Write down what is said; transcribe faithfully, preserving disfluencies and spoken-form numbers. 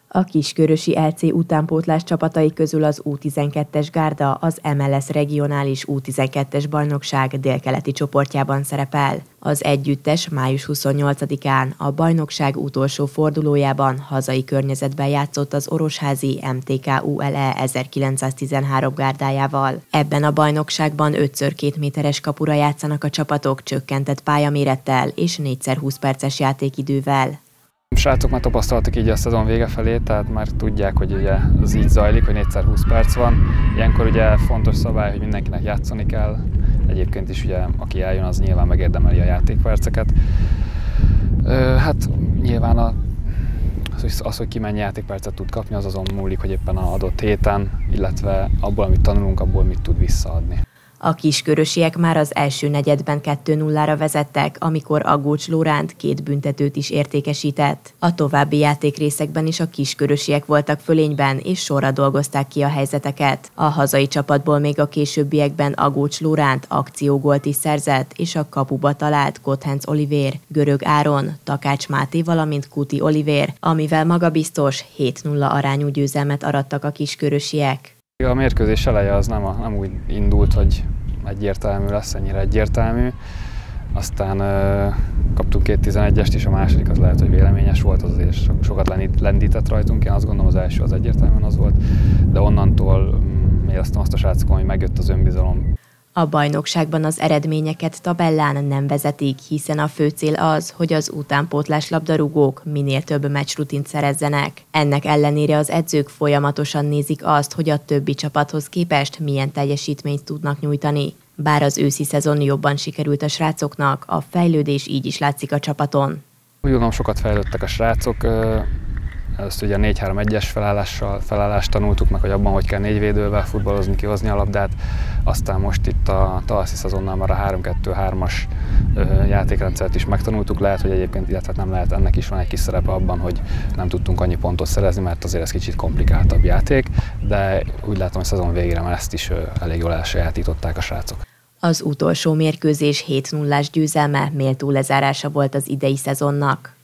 A Kiskörösi el cé utánpótlás csapatai közül az U tizenkettes gárda az em el es regionális U tizenkettes bajnokság délkeleti csoportjában szerepel. Az együttes május huszonnyolcadikán a bajnokság utolsó fordulójában hazai környezetben játszott az orosházi em té ká u el e ezerkilencszáztizenhárom gárdájával. Ebben a bajnokságban ötször két méteres kapura játszanak a csapatok csökkentett pályamérettel és négyszer húsz perces játékidővel. A srácok már tapasztaltak így a szezon vége felé, tehát már tudják, hogy ugye az így zajlik, hogy négyszer húsz perc van. Ilyenkor ugye fontos szabály, hogy mindenkinek játszani kell. Egyébként is ugye, aki eljön, az nyilván megérdemeli a játékperceket. Hát nyilván a, az, az, hogy ki mennyi játékpercet tud kapni, az azon múlik, hogy éppen az adott héten, illetve abból, amit tanulunk, abból mit tud visszaadni. A kiskörösiek már az első negyedben kettő nullára vezettek, amikor Aggócs Lóránt két büntetőt is értékesített. A további játékrészekben is a kiskörösiek voltak fölényben, és sorra dolgozták ki a helyzeteket. A hazai csapatból még a későbbiekben Aggócs Lóránt akciógolt is szerzett, és a kapuba talált Kothenc Olivér, Görög Áron, Takács Máté, valamint Kuti Olivér, amivel magabiztos hét nulla arányú győzelmet arattak a kiskörösiek. A mérkőzés eleje az nem, a, nem úgy indult, hogy egyértelmű lesz, ennyire egyértelmű. Aztán ö, kaptunk két tizenegyest is, a második az lehet, hogy véleményes volt, az azért so, sokat lendített rajtunk. Én azt gondolom, az első az egyértelműen az volt, de onnantól mm, éreztem azt a srácokon, hogy megjött az önbizalom. A bajnokságban az eredményeket tabellán nem vezetik, hiszen a fő cél az, hogy az utánpótlás labdarúgók minél több meccsrutint szerezzenek. Ennek ellenére az edzők folyamatosan nézik azt, hogy a többi csapathoz képest milyen teljesítményt tudnak nyújtani. Bár az őszi szezon jobban sikerült a srácoknak, a fejlődés így is látszik a csapaton. Úgy gondolom, sokat fejlődtek a srácok. Először ugye a négy három egyes felállással, felállást tanultuk meg, hogy abban, hogy kell négy védővel futballozni, kihozni a labdát. Aztán most itt a tavaszi szezonnal már a három kettő hármas játékrendszert is megtanultuk. Lehet, hogy egyébként, illetve nem lehet, ennek is van egy kis szerepe abban, hogy nem tudtunk annyi pontot szerezni, mert azért ez kicsit komplikáltabb játék, de úgy látom, hogy a szezon végére már ezt is elég jól elsajátították a srácok. Az utolsó mérkőzés hét nullás győzelme méltó lezárása volt az idei szezonnak.